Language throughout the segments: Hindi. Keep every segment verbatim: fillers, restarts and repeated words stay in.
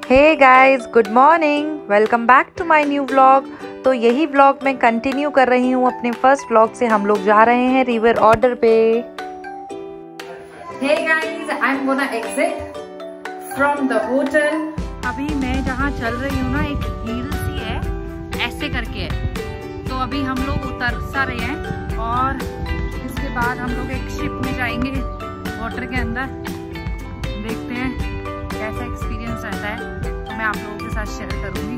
Hey guys, good morning. Welcome back to my new vlog. तो यही व्लॉग मैं कंटिन्यू कर रही हूँ अपने फर्स्ट व्लॉग से। हम लोग जा रहे हैं रिवर ऑर्डर पे। Hey guys, I am gonna exit from the hotel. अभी मैं जहाँ चल रही हूँ ना, एक हिल सी है, ऐसे करके है। तो अभी हम लोग उतर सा रहे हैं और इसके बाद हम लोग एक शिप में जाएंगे वाटर के अंदर। देखते हैं कैसा एक्सपीरियंस रहता है, तो मैं आप लोगों के साथ शेयर करूंगी।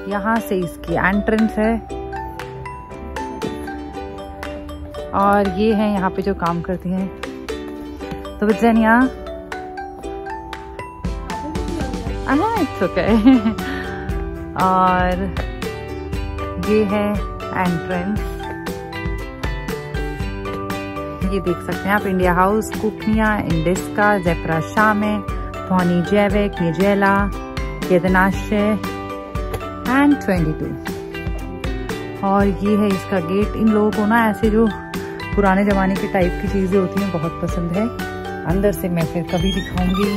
यहाँ से इसकी एंट्रेंस है और ये है यहाँ पे जो काम करती हैं। तो विजनिया, हाँ इट्स ओके। और ये है एंट्रेंस, ये देख सकते हैं आप, इंडिया हाउस, कुकनिया, इंडिस्का, जेपरा शामे, फोनी जैविक, निजेला, केदनाशे एंड ट्वेंटी टू। और ये है इसका गेट। इन लोगों को ना ऐसे जो पुराने जमाने के टाइप की चीजें होती हैं बहुत पसंद है। अंदर से मैं फिर कभी दिखाऊंगी।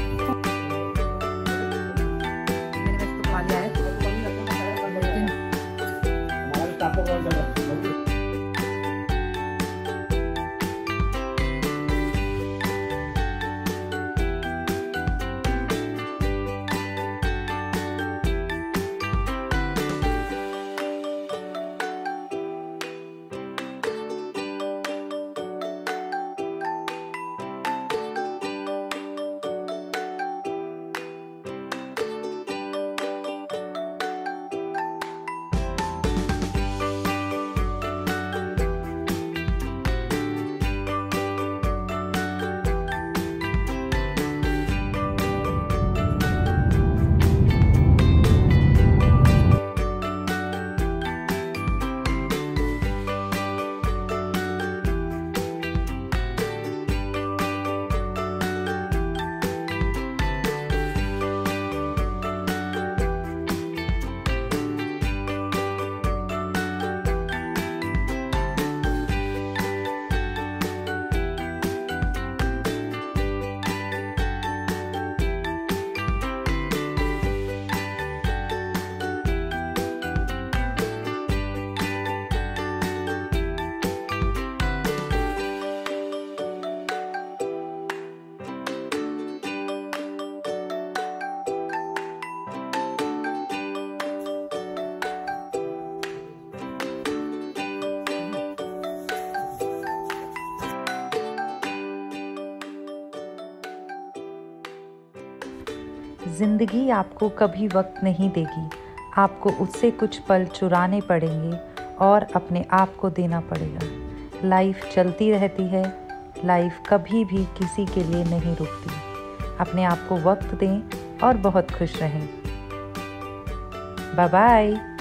जिंदगी आपको कभी वक्त नहीं देगी, आपको उससे कुछ पल चुराने पड़ेंगे और अपने आप को देना पड़ेगा। लाइफ चलती रहती है, लाइफ कभी भी किसी के लिए नहीं रुकती। अपने आप को वक्त दें और बहुत खुश रहें। Bye bye.